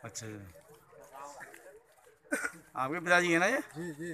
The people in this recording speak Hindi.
अच्छा जी। आपके पिताजी है ना ये? जी जी।